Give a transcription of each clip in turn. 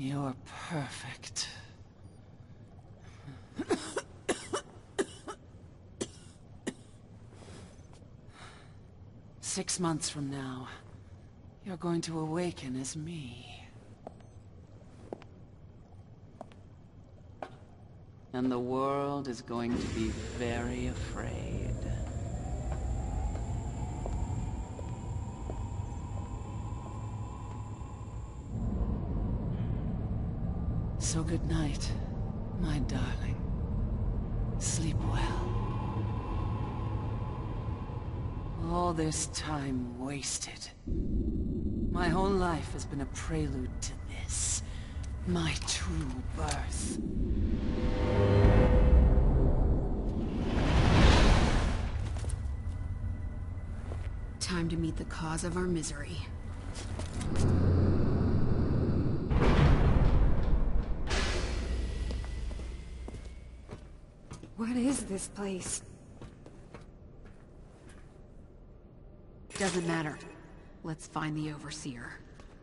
You're perfect. Six months from now, you're going to awaken as me. And the world is going to be very afraid. So good night, my darling. Sleep well. All this time wasted. My whole life has been a prelude to this. My true birth. Time to meet the cause of our misery. What is this place? Doesn't matter. Let's find the Overseer.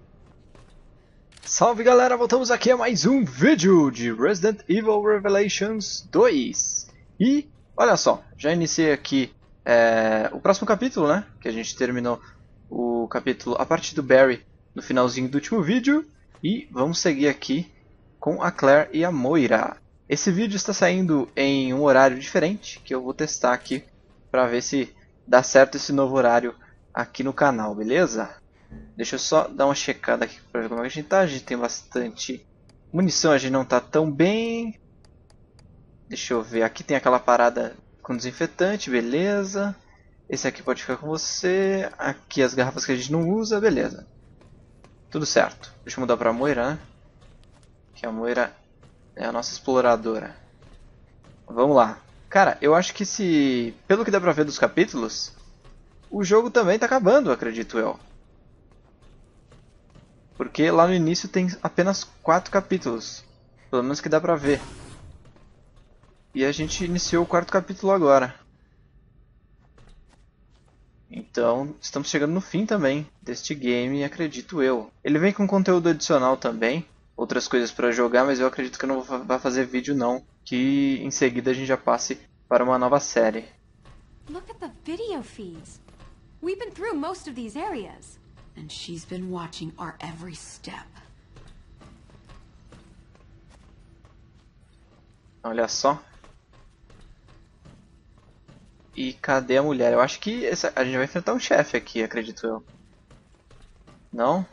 Salve galera, voltamos aqui a mais um vídeo de Resident Evil Revelations 2. E, olha só, já iniciei aqui o próximo capítulo, né? Que a gente terminou o capítulo a partir do Barry no finalzinho do último vídeo. E vamos seguir aqui com a Claire e a Moira. Esse vídeo está saindo em um horário diferente, que eu vou testar aqui para ver se dá certo esse novo horário aqui no canal, beleza? Deixa eu só dar uma checada aqui para ver como é que a gente tá. A gente tem bastante munição, a gente não tá tão bem. Deixa eu ver, aqui tem aquela parada com desinfetante, beleza. Esse aqui pode ficar com você. Aqui as garrafas que a gente não usa, beleza. Tudo certo. Deixa eu mudar para a Moira, né? Que a Moira é a nossa exploradora. Vamos lá. Cara, eu acho que se... pelo que dá pra ver dos capítulos, o jogo também tá acabando, acredito eu. Porque lá no início tem apenas 4 capítulos. Pelo menos que dá pra ver. E a gente iniciou o 4º capítulo agora. Então, estamos chegando no fim também deste game, acredito eu. Ele vem com conteúdo adicional também. Outras coisas para jogar, mas eu acredito que eu não vou fazer vídeo não, que em seguida a gente já passe para uma nova série. Look at the video feeds. We've been through most of these areas. And she's been watching our every step. Olha só. E cadê a mulher? Eu acho que a gente vai enfrentar um chefe aqui, acredito eu. Não?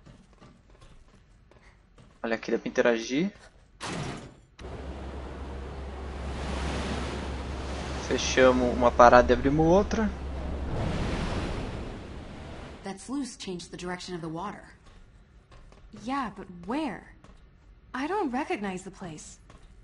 Olha aqui, dá pra interagir. Fechamos uma parada e abrimos outra. That sluice changed the direction of the water. Yeah, but where? I don't recognize the place.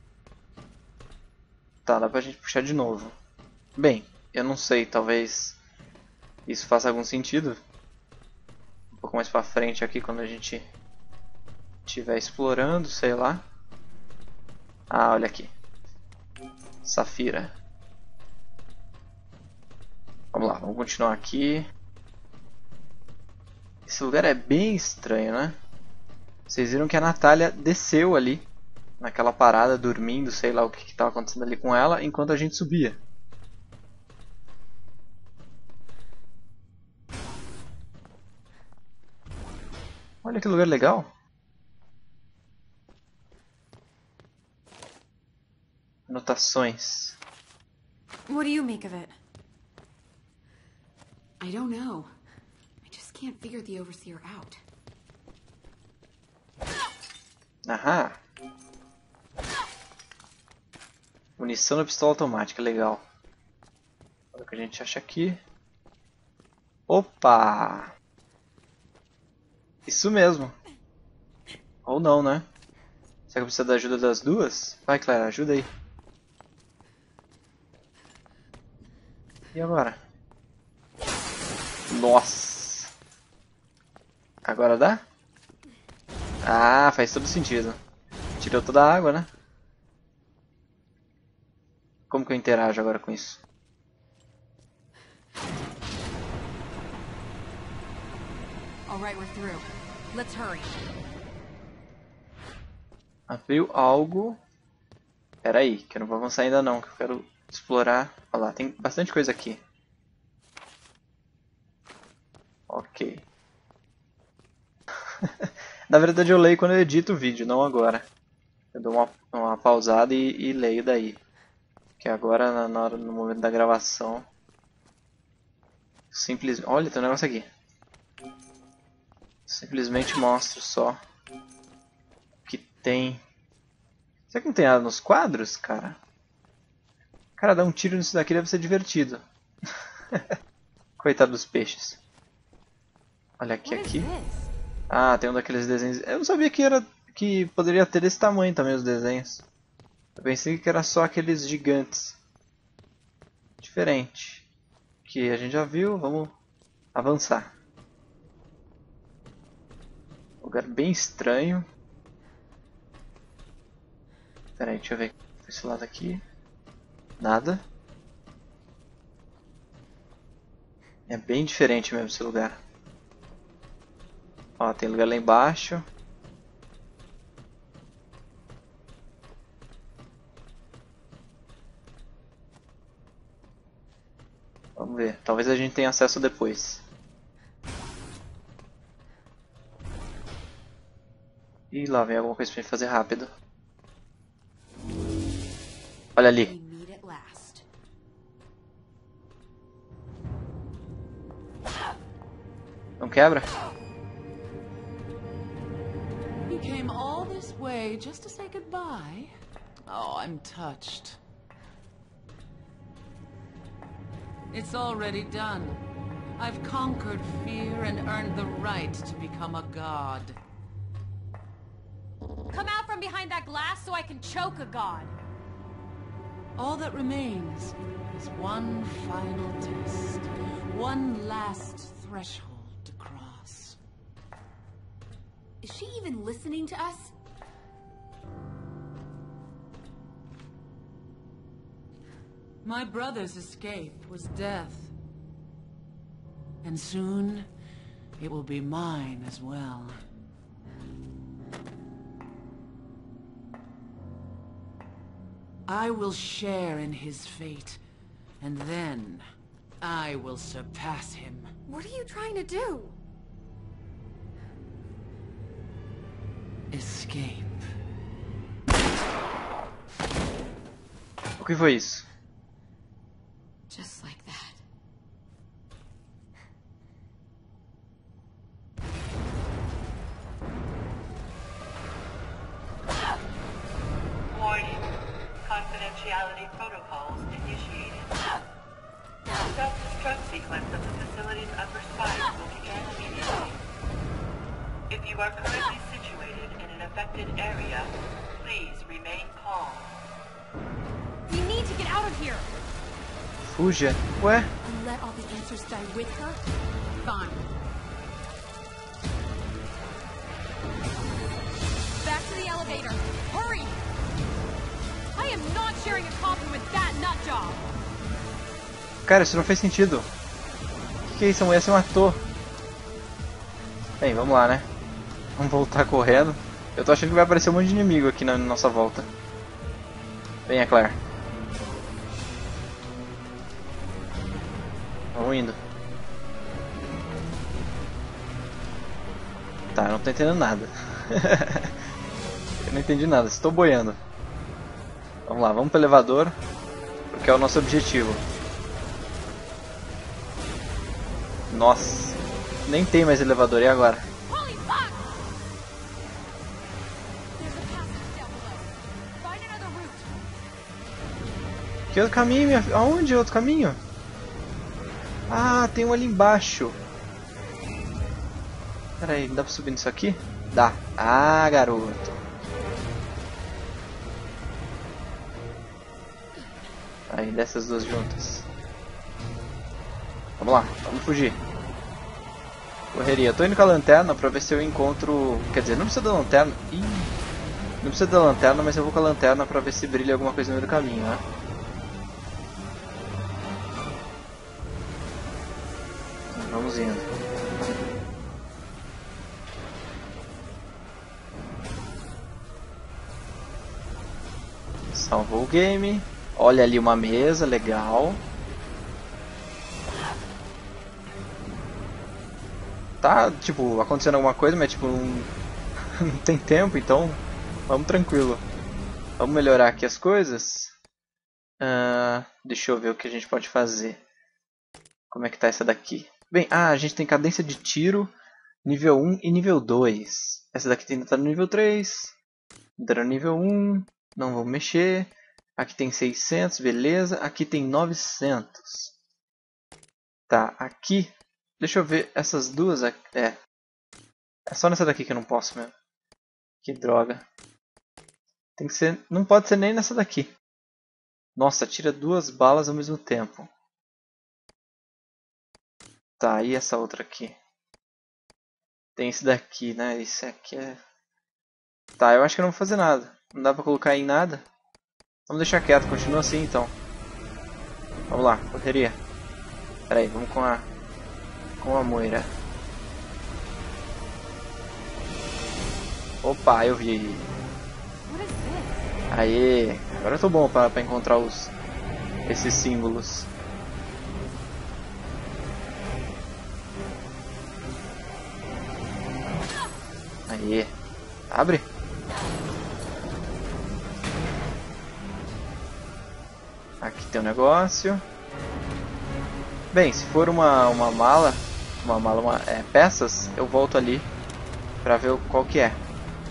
Tá, dá pra gente puxar de novo. Bem, eu não sei, talvez isso faça algum sentido. Um pouco mais pra frente aqui, quando a gente estiver explorando, sei lá. Ah, olha aqui. Safira. Vamos lá, vamos continuar aqui. Esse lugar é bem estranho, né? Vocês viram que a Natália desceu ali, naquela parada, dormindo, sei lá o que estava acontecendo ali com ela, enquanto a gente subia. Olha que lugar legal. Anotações. What do you make of it? I don't know. I just can't figure the Overseer out. Aham. Munição da pistola automática, legal. Olha o que a gente acha aqui. Opa! Isso mesmo. Ou não, né? Será que eu preciso da ajuda das duas? Vai, Clara, ajuda aí. E agora? Nossa! Agora dá? Ah, faz todo sentido. Tirou toda a água, né? Como que eu interajo agora com isso? All right, we're through. Let's hurry. Abriu algo. Pera aí, que eu não vou avançar ainda não, que eu quero explorar. Olha lá, tem bastante coisa aqui. Ok. Na verdade eu leio quando eu edito o vídeo, não agora. Eu dou uma pausada e leio daí. Que agora, no momento da gravação... Simplesmente... Olha, tem um negócio aqui. Simplesmente mostro só o que tem. Será que não tem nada nos quadros, cara? Cara, dar um tiro nisso daqui deve ser divertido. Coitado dos peixes. Olha aqui, What is aqui. this? Ah, tem um daqueles desenhos. Eu não sabia que poderia ter desse tamanho também os desenhos. Eu pensei que era só aqueles gigantes. Diferente. Que a gente já viu, vamos avançar. Lugar bem estranho. Pera aí, deixa eu ver esse lado aqui. Nada. É bem diferente mesmo esse lugar. Ó, tem lugar lá embaixo. Vamos ver. Talvez a gente tenha acesso depois. E lá vem alguma coisa pra gente fazer rápido. Olha We ali. meet at last. Não quebra? You came all this way just to say goodbye? Oh, I'm touched. It's already done. I've conquered fear and earned the right to become a god. Come out from behind that glass so I can choke a god. All that remains is one final test. One last threshold to cross. Is she even listening to us? My brother's escape was death. And soon, it will be mine as well. I will share in his fate, and then I will surpass him. What are you trying to do? Escape. O que foi isso? Just like that. Warning. Confidentiality protocols initiated. Self-destruct sequence of the facility's upper spine will begin immediately. If you are currently situated in an affected area, please remain calm. We need to get out of here. Fuja. Ué? And let all the answers die with her? Fine. Back to the elevator. Hurry! I am not sharing a coffin with that nut job. Cara, isso não fez sentido. O que é isso? A mulher se matou. Bem, vamos lá, né? Vamos voltar correndo. Eu tô achando que vai aparecer um monte de inimigo aqui na nossa volta. Venha, Claire. Vamos indo. Tá, eu não tô entendendo nada. Eu não entendi nada, estou boiando. Vamos lá, vamos pro elevador. Porque é o nosso objetivo. Nossa, nem tem mais elevador, e agora? Holy fuck! There's a passage down below. Find another route. Que outro caminho, minha filha? Aonde é outro caminho? Ah, tem um ali embaixo. Pera aí, dá pra subir nisso aqui? Dá. Ah, garoto. Aí, desce as duas juntas. Vamos lá, vamos fugir. Correria. Eu tô indo com a lanterna pra ver se eu encontro... Quer dizer, não precisa da lanterna. Ih, não precisa da lanterna, mas eu vou com a lanterna pra ver se brilha alguma coisa no meio do caminho, né? Vamos indo. Salvou o game. Olha ali uma mesa, legal. Tá, tipo, acontecendo alguma coisa, mas tipo, não tem tempo, então vamos tranquilo. Vamos melhorar aqui as coisas. Deixa eu ver o que a gente pode fazer. Como é que tá essa daqui? Bem, a gente tem cadência de tiro, nível 1 e nível 2. Essa daqui ainda tá no nível 3. Ainda no nível 1. Não vou mexer. Aqui tem 600, beleza. Aqui tem 900. Tá, aqui. Deixa eu ver essas duas aqui. É só nessa daqui que eu não posso mesmo. Que droga. Tem que ser. Não pode ser nem nessa daqui. Nossa, tira 2 balas ao mesmo tempo. Tá, e essa outra aqui? Tem esse daqui, né? Esse aqui é... Tá, eu acho que eu não vou fazer nada. Não dá pra colocar em nada. Vamos deixar quieto, continua assim então. Vamos lá, correria. Pera aí, vamos com a Moira. Opa, eu vi. What is this? Aê, agora eu tô bom pra encontrar esses símbolos. Aê, abre. Aqui tem um negócio. Bem, se for uma peças, eu volto ali pra ver qual que é.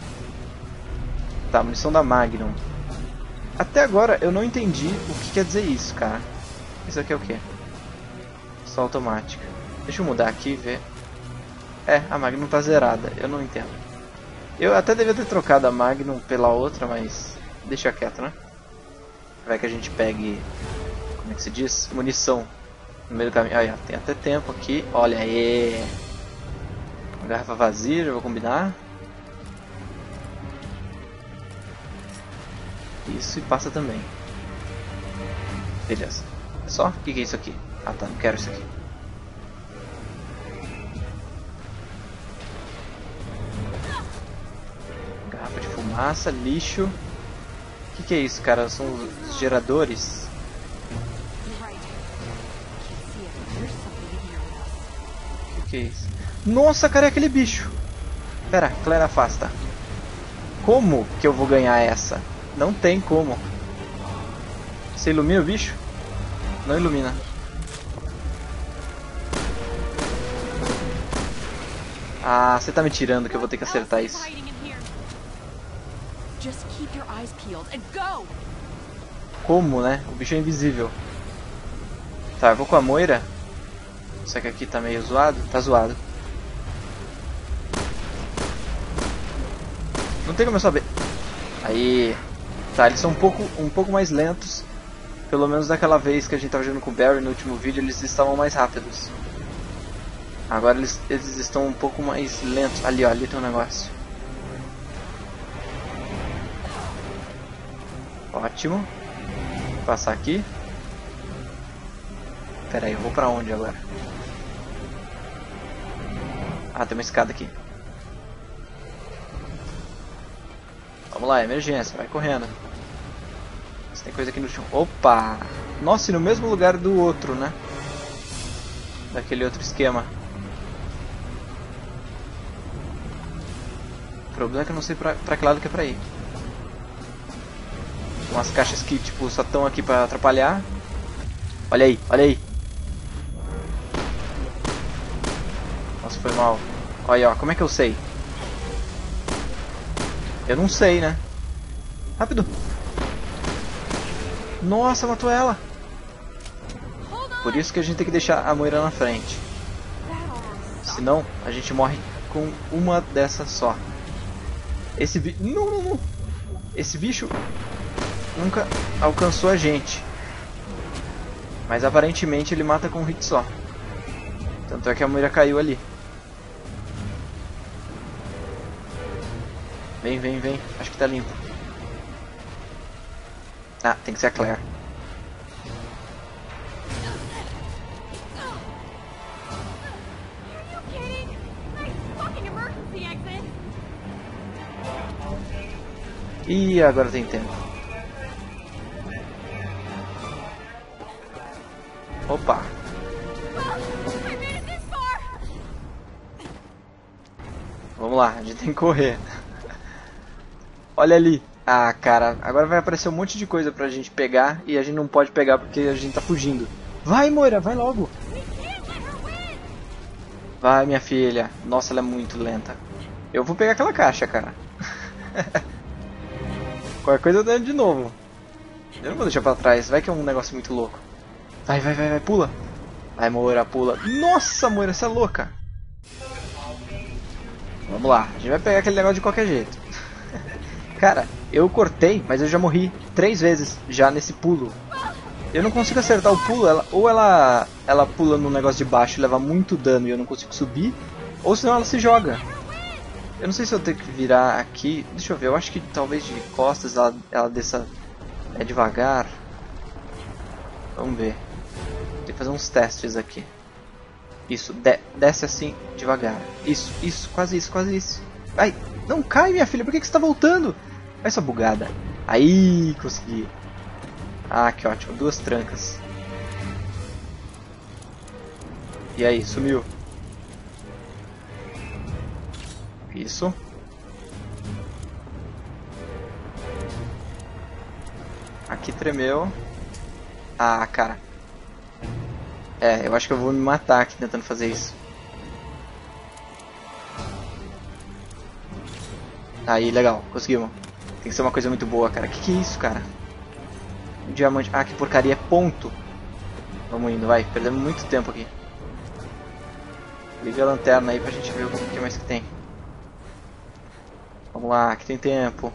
Tá, munição da Magnum. Até agora eu não entendi o que quer dizer isso, cara. Isso aqui é o que? Só automática. Deixa eu mudar aqui e ver. A Magnum tá zerada, eu não entendo. Eu até devia ter trocado a Magnum pela outra, mas deixa quieto, né? Vai que a gente pegue, como é que se diz? Munição no meio do caminho. Aí, ó, tem até tempo aqui. Olha aí. Uma garrafa vazia, já vou combinar. Isso, e passa também. Beleza. Só? O que é isso aqui? Ah tá, não quero isso aqui. Garrafa de fumaça, lixo. O que é isso, cara? São os geradores? O que é isso? Nossa, cara, é aquele bicho. Pera, Claire, afasta. Como que eu vou ganhar essa? Não tem como. Você ilumina o bicho? Não ilumina. Ah, você tá me tirando que eu vou ter que acertar isso. Just keep your eyes peeled and go. Como, né? O bicho é invisível. Tá, eu vou com a Moira. Só que aqui tá meio zoado. Tá zoado. Não tem como eu saber. Aí. Tá, eles são um pouco mais lentos. Pelo menos daquela vez que a gente tava jogando com o Barry no último vídeo, eles estavam mais rápidos. Agora eles estão um pouco mais lentos. Ali, ó, ali tem um negócio. Ótimo. Vou passar aqui. Pera aí, eu vou pra onde agora? Ah, tem uma escada aqui. Vamos lá, emergência, vai correndo. Tem coisa aqui no chão. Opa! Nossa, e no mesmo lugar do outro, né? Daquele outro esquema. O problema é que eu não sei pra que lado que é pra ir. Umas caixas que, tipo, só estão aqui pra atrapalhar. Olha aí, olha aí. Nossa, foi mal. Olha, ó, como é que eu sei? Eu não sei, né? Rápido. Nossa, matou ela. Por isso que a gente tem que deixar a Moira na frente. Senão, a gente morre com uma dessas só. Esse bicho... Não. Esse bicho nunca alcançou a gente. Mas aparentemente ele mata com um hit só. Tanto é que a Moira caiu ali. Vem. Acho que tá limpo. Ah, tem que ser a Claire. E agora tem tempo. Opa. I made it this far! Vamos lá, a gente tem que correr. Olha ali. Ah, cara, agora vai aparecer um monte de coisa pra gente pegar e a gente não pode pegar porque a gente tá fugindo. Vai, Moira, vai logo. We can't let her win! Vai, minha filha. Nossa, ela é muito lenta. Eu vou pegar aquela caixa, cara. Qualquer coisa eu dando de novo. Eu não vou deixar pra trás, vai que é um negócio muito louco. Vai, vai, vai, vai, pula. Vai, Moira, pula. Nossa, Moira, você é louca. Vamos lá, a gente vai pegar aquele negócio de qualquer jeito. Cara, eu cortei, mas eu já morri 3 vezes já nesse pulo. Eu não consigo acertar o pulo, ela pula no negócio de baixo e leva muito dano e eu não consigo subir, ou senão ela se joga. Eu não sei se eu tenho que virar aqui, deixa eu ver, eu acho que talvez de costas ela desça devagar. Vamos ver, tem que fazer uns testes aqui. Isso, desce assim, devagar. Isso, quase isso, quase isso. Ai, não cai, minha filha, por que você está voltando? Vai, sua bugada. Aí, consegui. Ah, que ótimo, 2 trancas. E aí, sumiu. Isso. Aqui tremeu. Ah, cara. Eu acho que eu vou me matar aqui tentando fazer isso. Aí, legal, conseguimos. Tem que ser uma coisa muito boa, cara. Que é isso, cara? Um diamante. Ah, que porcaria, ponto. Vamos indo, vai. Perdemos muito tempo aqui. Liga a lanterna aí pra gente ver o que mais que tem. Vamos lá, que tem tempo.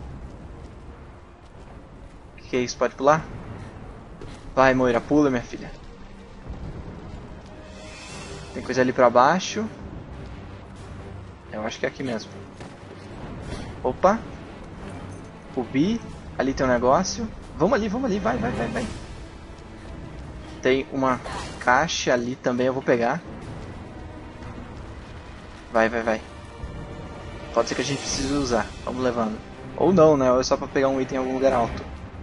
O que é isso? Pode pular? Vai, Moira, pula, minha filha. Tem coisa ali pra baixo. Eu acho que é aqui mesmo. Opa. Rubi. Ali tem um negócio. Vamos ali, vai, vai, vai, vai. Tem uma caixa ali também, eu vou pegar. Vai, vai, vai. Pode ser que a gente precise usar. Vamos levando. Ou não, né? Ou é só pra pegar um item em algum lugar alto.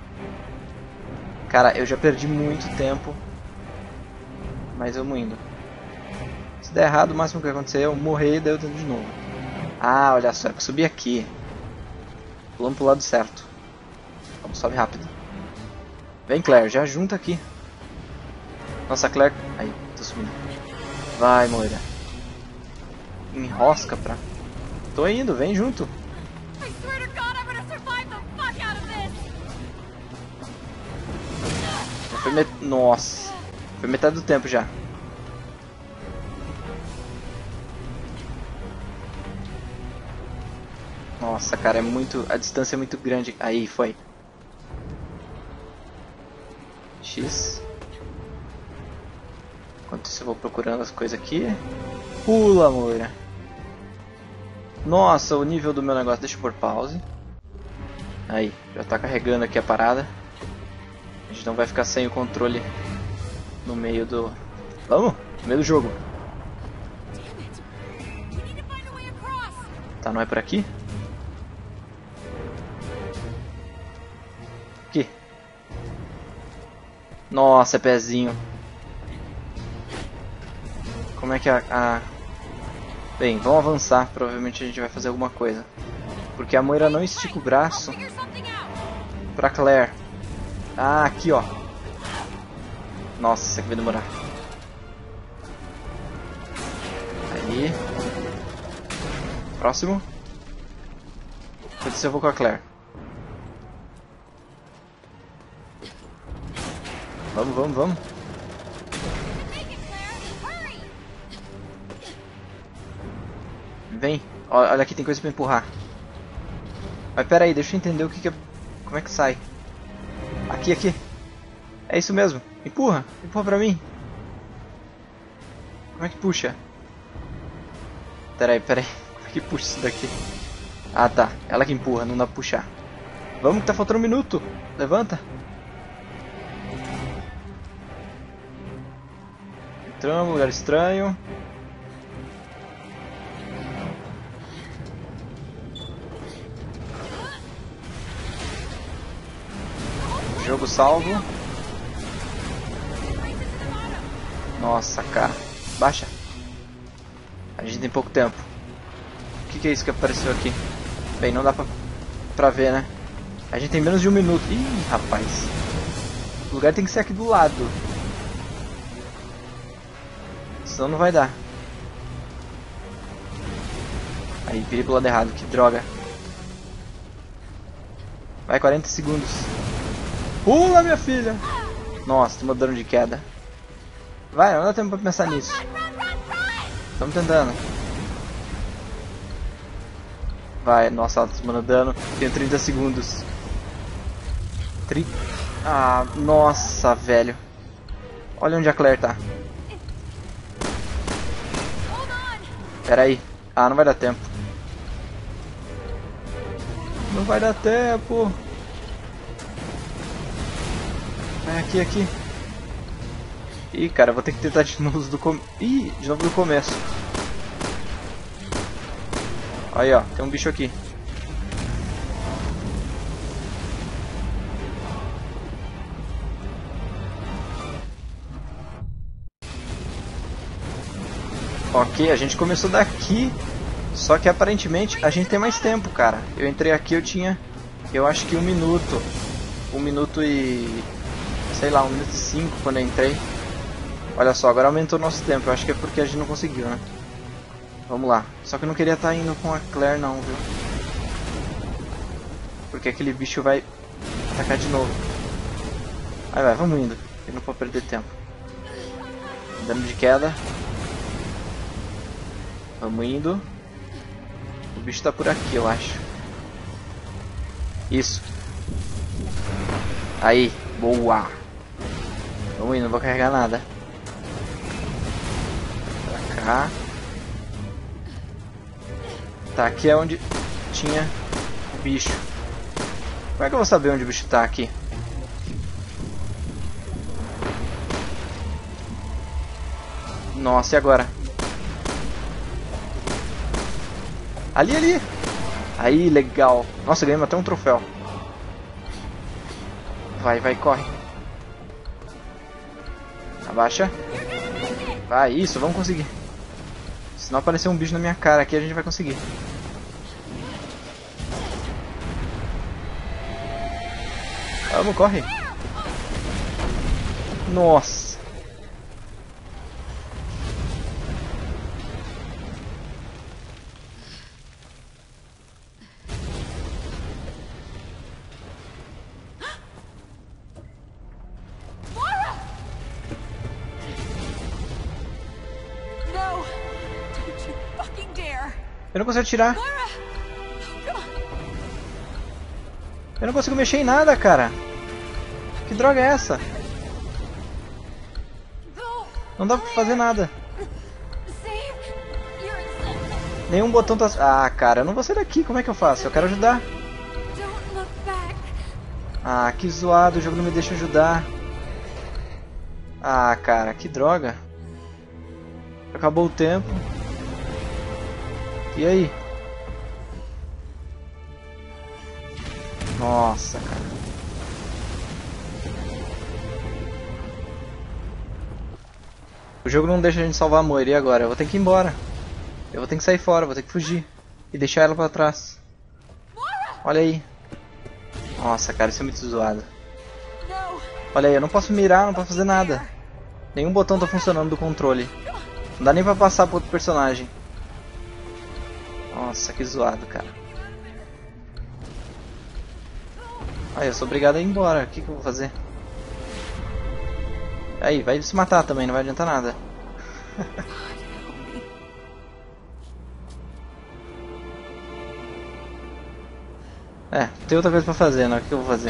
Cara, eu já perdi muito tempo. Mas vamos indo. Se der errado, o máximo que vai acontecer é eu morrer e daí eu tento de novo. Ah, olha só, é pra subir aqui. Pulando pro lado certo. Vamos, sobe rápido. Vem, Claire, já junta aqui. Nossa, Claire... Aí, tô subindo. Vai, Moira. Enrosca pra... Tô indo, vem junto. I swear to God, I'm gonna survive the fuck out of this! Já foi Nossa. Foi metade do tempo já. Nossa, cara, é muito... A distância é muito grande. Aí, foi. X. Enquanto isso eu vou procurando as coisas aqui. Pula, Moira. Nossa, o nível do meu negócio. Deixa eu pôr pause. Aí, já tá carregando aqui a parada. A gente não vai ficar sem o controle no meio do... Vamos? No meio do jogo. Tá, não é por aqui? Aqui. Nossa, é pezinho. Como é que Bem, vamos avançar. Provavelmente a gente vai fazer alguma coisa. Porque a Moira não estica o braço pra Claire. Ah, aqui ó. Nossa, isso aqui vai demorar. Aí. Próximo. Enquanto isso eu vou com a Claire. Vamos, vamos, vamos. Vem. Olha aqui, tem coisa pra empurrar. Mas pera aí, deixa eu entender o que é... Como é que sai? Aqui, aqui. É isso mesmo. Empurra. Empurra pra mim. Como é que puxa? Pera aí, pera aí. Como é que puxa isso daqui? Ah, tá. Ela que empurra, não dá pra puxar. Vamos que tá faltando 1 minuto. Levanta. Entramos, lugar estranho. Jogo salvo. Nossa, cara. Baixa. A gente tem pouco tempo. O que é isso que apareceu aqui? Bem, não dá pra ver, né? A gente tem menos de 1 minuto. Ih, rapaz. O lugar tem que ser aqui do lado. Senão não vai dar. Aí, virei pro lado errado. Que droga. Vai, 40 segundos. Pula, minha filha! Nossa, tomou dano de queda. Vai, não dá tempo pra pensar nisso. Estamos tentando. Vai, nossa, ela tá tomando dano. Tenho 30 segundos. Ah, nossa, velho. Olha onde a Claire tá. Pera aí. Ah, não vai dar tempo. Não vai dar tempo. É aqui, aqui. Ih, cara, vou ter que tentar de novo de novo do começo. Aí, ó, tem um bicho aqui. Ok, a gente começou daqui. Só que aparentemente a gente tem mais tempo, cara. Eu entrei aqui, eu tinha, eu acho que 1 minuto. 1 minuto e... sei lá, 1 minuto e 5 quando eu entrei. Olha só, agora aumentou o nosso tempo. Eu acho que é porque a gente não conseguiu, né? Vamos lá. Só que eu não queria estar indo com a Claire não, viu? Porque aquele bicho vai atacar de novo. Aí vai, vamos indo. Eu não vou perder tempo. Dano de queda. Vamos indo. O bicho tá por aqui, eu acho. Isso. Aí, boa. Vamos indo, não vou carregar nada. Pra cá. Tá, aqui é onde tinha o bicho. Como é que eu vou saber onde o bicho tá aqui? Nossa, e agora? Ali, ali! Aí, legal. Nossa, ganhamos até um troféu. Vai, vai, corre. Abaixa. Vai, isso, vamos conseguir. Se não aparecer um bicho na minha cara aqui, a gente vai conseguir. Vamos, corre. Nossa. Eu não consigo atirar. Eu não consigo mexer em nada, cara. Que droga é essa? Não dá pra fazer nada. Nenhum botão tá... Ah, cara, eu não vou sair daqui. Como é que eu faço? Eu quero ajudar. Ah, que zoado. O jogo não me deixa ajudar. Ah, cara, que droga. Acabou o tempo. E aí? Nossa, cara. O jogo não deixa a gente salvar a Moira. E agora? Eu vou ter que ir embora. Eu vou ter que sair fora, vou ter que fugir. E deixar ela pra trás. Olha aí. Nossa, cara, isso é muito zoado. Olha aí, eu não posso mirar, não posso fazer nada. Nenhum botão tá funcionando do controle. Não dá nem pra passar pro outro personagem. Nossa, que zoado, cara. Aí, eu sou obrigado a ir embora. O que eu vou fazer? Aí, vai se matar também, não vai adiantar nada. É, tem outra coisa pra fazer, né? O que eu vou fazer?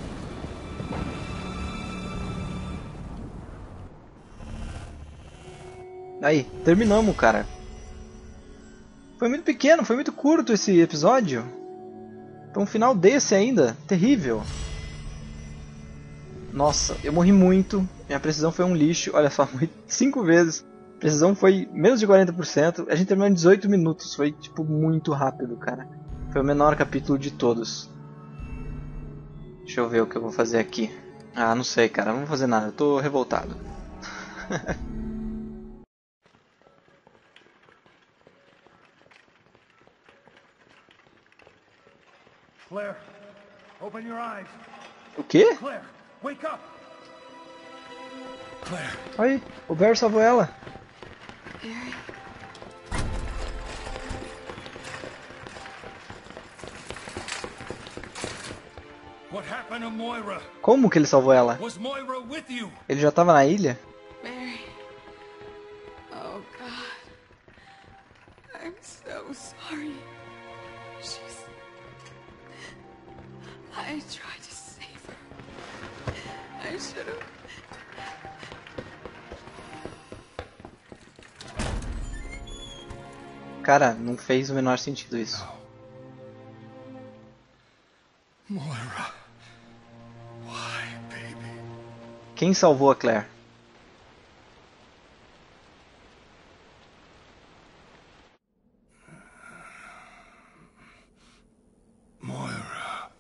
Aí, terminamos, cara. Foi muito pequeno, foi muito curto esse episódio. Pra um final desse ainda, terrível. Nossa, eu morri muito. Minha precisão foi um lixo. Olha só, morri 5 vezes. A precisão foi menos de 40%. A gente terminou em 18 minutos. Foi, tipo, muito rápido, cara. Foi o menor capítulo de todos. Deixa eu ver o que eu vou fazer aqui. Ah, não sei, cara. Não vou fazer nada. Eu tô revoltado. Claire, open your eyes. O quê? Claire, wake up. Claire. Aí, o Barry salvou ela. Barry. What happened to Moira? Como que ele salvou ela? Was Moira with you? Ele já tava na ilha? Barry. Oh, God. I'm so sorry. She's... I tried to save her. I should have... Cara, não fez o menor sentido isso. Moira. Why, baby? Quem salvou a Claire? Moira.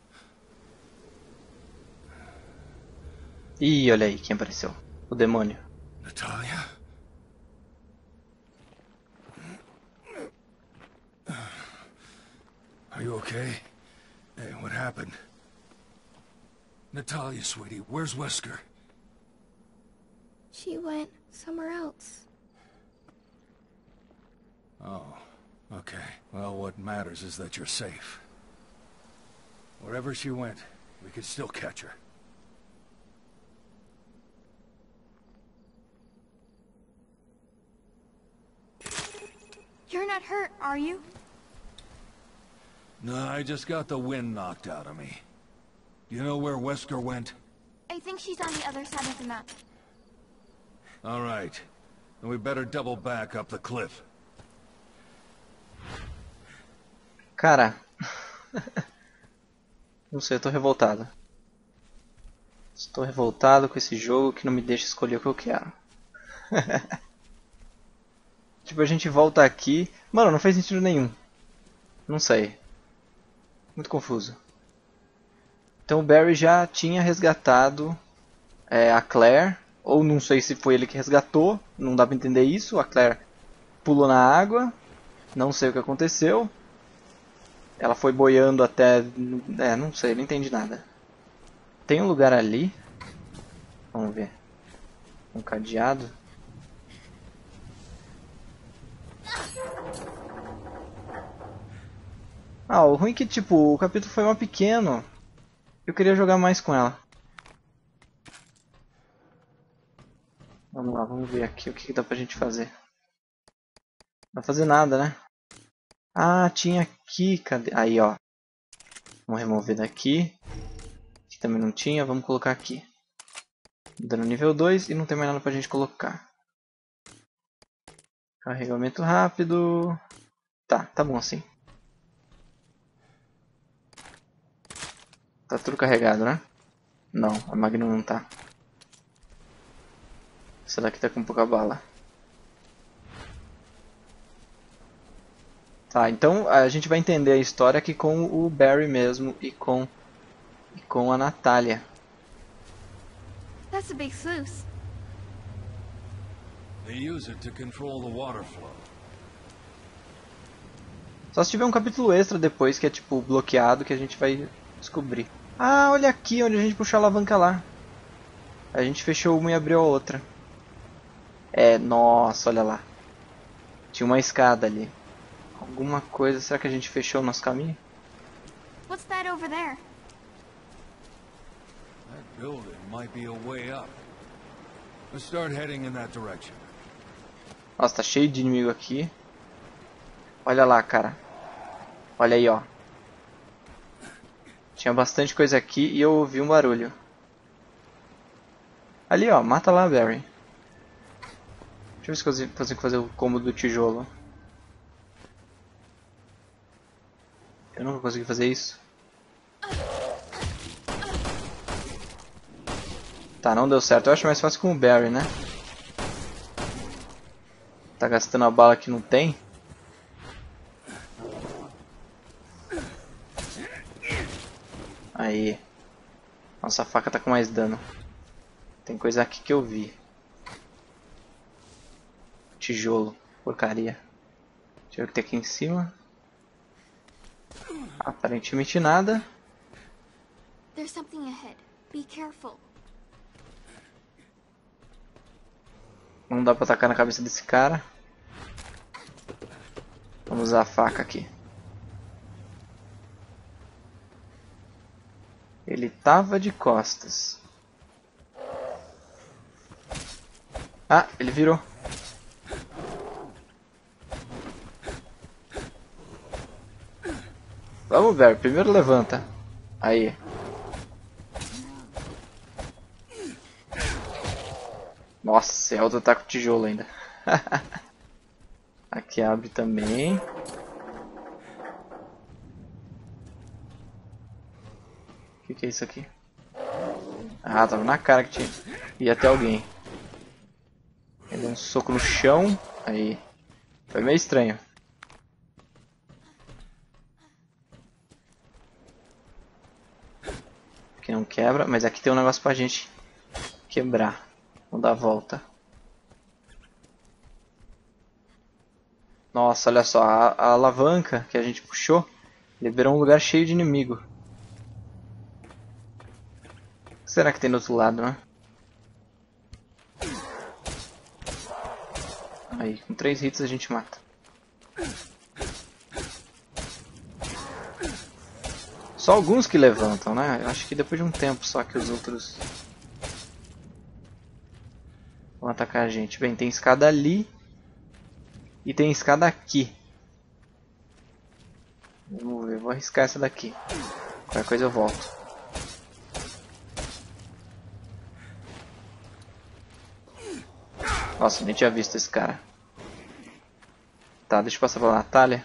Ih, olha aí quem apareceu. O demônio. Natalia? Are you okay? Hey, what happened? Natalia, sweetie, where's Wesker? She went somewhere else. Oh, okay. Well, what matters is that you're safe. Wherever she went, we could still catch her. You're not hurt, are you? No, I just got the wind knocked out of me. Do you know where Wesker went? I think she's on the other side of the map. All right. Then we better double back up the cliff. Cara. Não sei, eu tô revoltado. Estou revoltado com esse jogo que não me deixa escolher o que eu quero. Tipo, a gente volta aqui... Mano, não fez sentido nenhum. Não sei. Muito confuso. Então o Barry já tinha resgatado a Claire. Ou não sei se foi ele que resgatou. Não dá pra entender isso. A Claire pulou na água. Não sei o que aconteceu. Ela foi boiando até... não sei, não entendi nada. Tem um lugar ali. Vamos ver. Um cadeado. Ah, o ruim é que, tipo, o capítulo foi mais pequeno. Eu queria jogar mais com ela. Vamos lá, vamos ver aqui o que dá pra gente fazer. Não dá pra fazer nada, né? Ah, tinha aqui, cadê? Aí, ó. Vamos remover daqui. Aqui também não tinha, vamos colocar aqui. Dando nível 2 e não tem mais nada pra gente colocar. Carregamento rápido. Tá bom assim. Tá tudo carregado, né? Não, a Magnum não tá. Essa daqui tá com pouca bala. Tá, então a gente vai entender a história aqui com o Barry mesmo e com a Natalia. That's a big sluice. They use it to control the water flow. Só se tiver um capítulo extra depois que é tipo bloqueado que a gente vai descobrir. Ah, olha aqui onde a gente puxou a alavanca lá. A gente fechou uma e abriu a outra. Nossa, olha lá. Tinha uma escada ali. Alguma coisa, será que a gente fechou o nosso caminho? What's that over there? That building might be a way up. Let's start heading in that direction. Nossa, tá cheio de inimigo aqui. Olha lá, cara. Olha aí, ó. Tinha bastante coisa aqui e eu ouvi um barulho. Ali, ó. Mata lá, Barry. Deixa eu ver se eu consigo fazer o combo do tijolo. Eu nunca consegui fazer isso. Tá, não deu certo. Eu acho mais fácil com o Barry, né? Tá gastando a bala que não tem. Aí. Nossa, a faca tá com mais dano. Tem coisa aqui que eu vi. Tijolo. Porcaria. Deixa eu ver o que tem aqui em cima. Aparentemente nada. There's something ahead. Be careful. Não dá pra atacar na cabeça desse cara. Vamos usar a faca aqui. Ele tava de costas. Ah, ele virou. Vamos ver, primeiro levanta. Aí. Nossa, é outro ataque de tijolo ainda. Aqui abre também. O que é isso aqui? Ah, tava na cara que tinha. Ia ter alguém. Ele deu um soco no chão. Aí. Foi meio estranho. Aqui não quebra, mas aqui tem um negócio pra gente quebrar. Vamos dar a volta. Nossa, olha só, a alavanca que a gente puxou liberou um lugar cheio de inimigo. O que será que tem do outro lado, né? Aí, com 3 hits a gente mata. Só alguns que levantam, né? Eu acho que depois de um tempo só que os outros vão atacar a gente. Bem, tem escada ali. E tem escada aqui. Vamos ver, vou arriscar essa daqui. Qualquer coisa eu volto. Nossa, nem tinha visto esse cara. Tá, deixa eu passar pra Natália.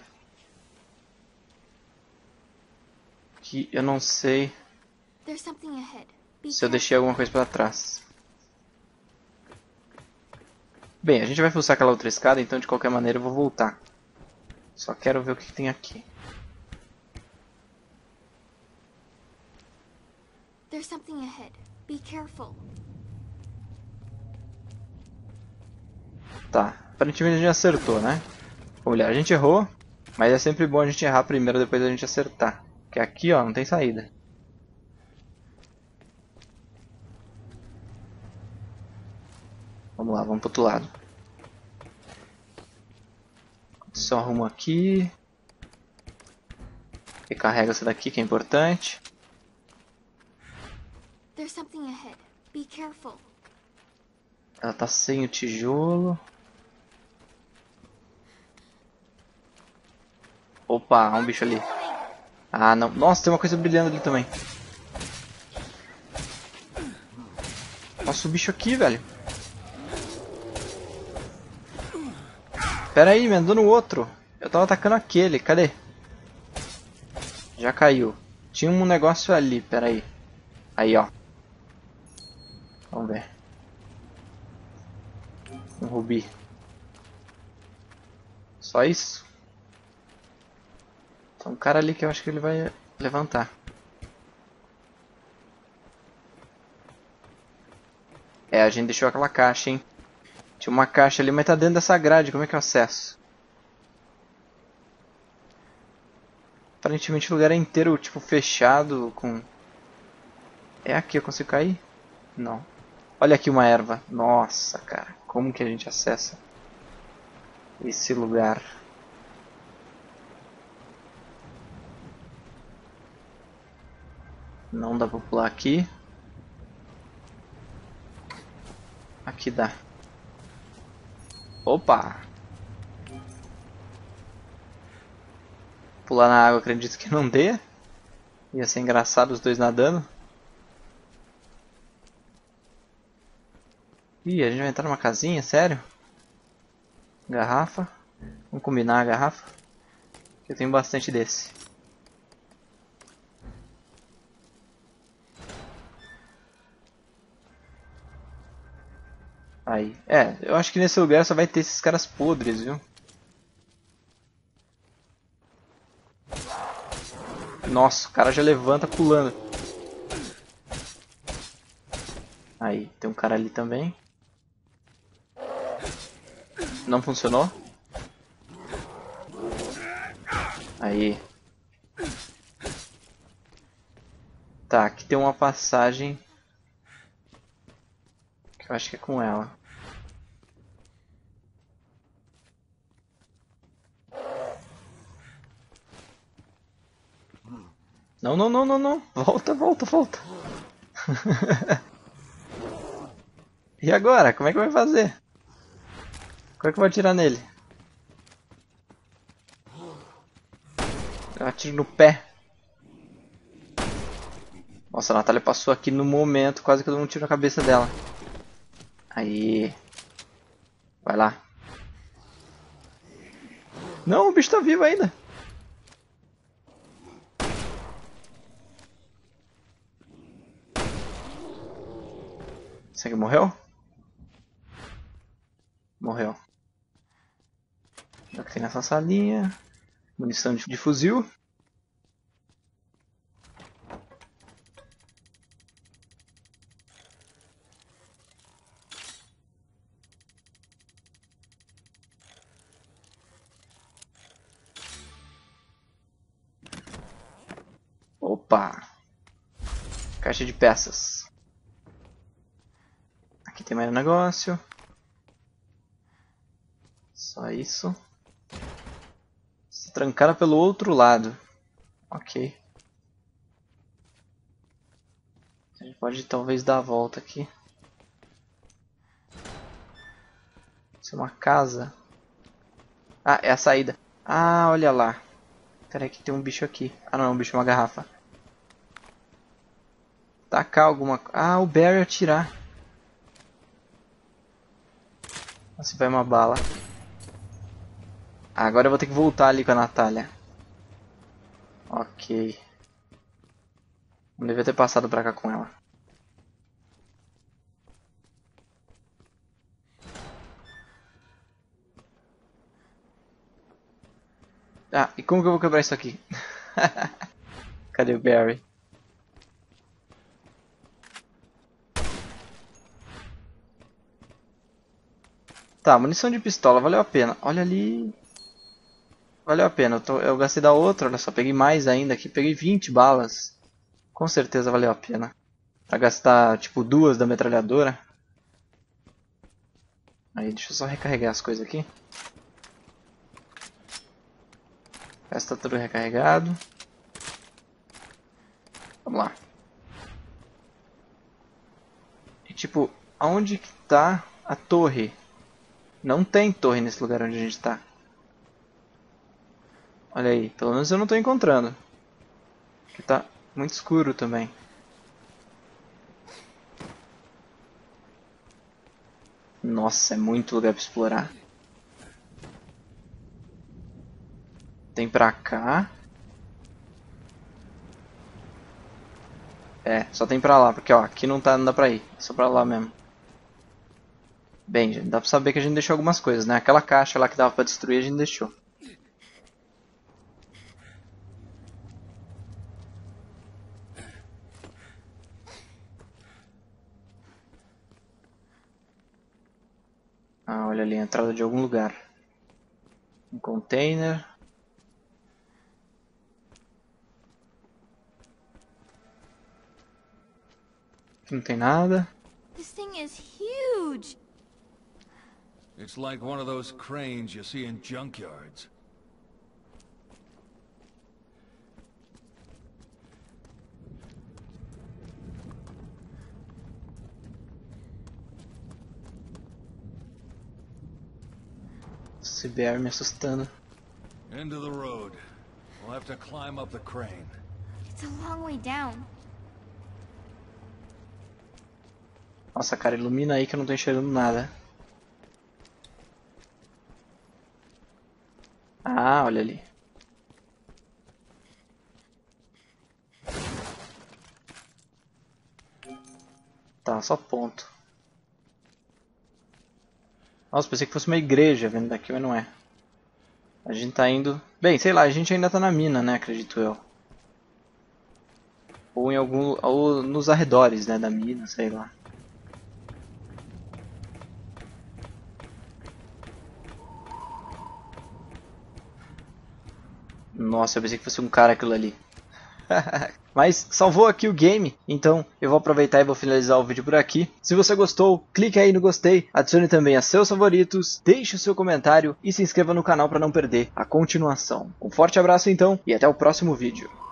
Que eu não sei There's something ahead. Be se eu deixei alguma coisa pra trás. Bem, a gente vai fuçar aquela outra escada, então de qualquer maneira eu vou voltar. Só quero ver o que tem aqui. There's something ahead. Be careful. Tá, aparentemente a gente acertou, né? Olha, a gente errou, mas é sempre bom a gente errar primeiro, depois a gente acertar. Porque aqui, ó, não tem saída. Vamos lá, vamos pro outro lado. Só arrumo aqui. Recarrega essa daqui que é importante. There's something ahead. Be careful. Ela tá sem o tijolo. Opa, há um bicho ali. Ah, não. Nossa, tem uma coisa brilhando ali também. Nossa, o bicho aqui, velho. Pera aí, me andou no outro. Eu tava atacando aquele, cadê? Já caiu. Tinha um negócio ali, pera aí. Aí, ó. Vamos ver. Um rubi. Só isso? Tem um cara ali que eu acho que ele vai levantar. É, a gente deixou aquela caixa, hein? Tinha uma caixa ali, mas tá dentro dessa grade. Como é que eu acesso? Aparentemente o lugar é inteiro, tipo, fechado com... É aqui, eu consigo cair? Não. Olha aqui uma erva. Nossa, cara. Como que a gente acessa esse lugar? Não dá pra pular aqui. Aqui dá. Opa! Pular na água acredito que não dê. Ia ser engraçado os dois nadando. Ih, a gente vai entrar numa casinha? Sério? Garrafa. Vamos combinar a garrafa. Eu tenho bastante desse. Aí. É, eu acho que nesse lugar só vai ter esses caras podres, viu? Nossa, o cara já levanta pulando. Aí, tem um cara ali também. Não funcionou? Aí. Tá, aqui tem uma passagem que eu acho que é com ela. Não, não, não, não, não. Volta, volta, volta. E agora? Como é que vai fazer? Como é que eu vou atirar nele? Eu atiro no pé. Nossa, a Natália passou aqui no momento, quase que eu dou um tiro na cabeça dela. Aí. Vai lá. Não, o bicho tá vivo ainda. Esse aqui morreu? Morreu. O que tem nessa salinha? Munição de fuzil. Opa! Caixa de peças. Aqui tem mais um negócio. Só isso. Se trancaram pelo outro lado. Ok. A gente pode talvez dar a volta aqui. Isso é uma casa. Ah, é a saída. Ah, olha lá. Peraí que tem um bicho aqui. Ah não, é um bicho, é uma garrafa. Tacar alguma coisa. Ah, o Barry atirar. Assim vai uma bala. Ah, agora eu vou ter que voltar ali com a Natália. Ok. Não devia ter passado pra cá com ela. Ah, e como que eu vou quebrar isso aqui? Cadê o Barry? Tá, munição de pistola, valeu a pena. Olha ali. Valeu a pena, eu gastei da outra, olha só, peguei mais ainda aqui, peguei 20 balas. Com certeza valeu a pena. Pra gastar, tipo, 2 da metralhadora. Aí, deixa eu só recarregar as coisas aqui. Está tudo recarregado. Vamos lá. E, tipo, aonde que tá a torre? Não tem torre nesse lugar onde a gente tá. Olha aí, pelo menos eu não tô encontrando. Aqui tá muito escuro também. Nossa, é muito lugar pra explorar. Tem pra cá. É, só tem pra lá, porque ó, aqui não dá pra ir. É só pra lá mesmo. Bem, gente, dá pra saber que a gente deixou algumas coisas, né? Aquela caixa lá que dava pra destruir a gente deixou. Ah, olha ali, a entrada de algum lugar. Um container. Aqui não tem nada. This thing is huge. It's like one of those cranes you see in junkyards. Esse Barry me assustando. End of the road. We'll have to climb up the crane. It's a long way down. Nossa, cara, ilumina aí que eu não tô enxergando nada. Ah, olha ali. Tá, só ponto. Nossa, pensei que fosse uma igreja vendo daqui, mas não é. A gente tá indo... Bem, sei lá, a gente ainda tá na mina, né, acredito eu. Ou em algum... ou nos arredores, né, da mina, sei lá. Nossa, eu pensei que fosse um cara aquilo ali. Mas salvou aqui o game, então eu vou aproveitar e vou finalizar o vídeo por aqui. Se você gostou, clique aí no gostei, adicione também a seus favoritos, deixe o seu comentário e se inscreva no canal para não perder a continuação. Um forte abraço então e até o próximo vídeo.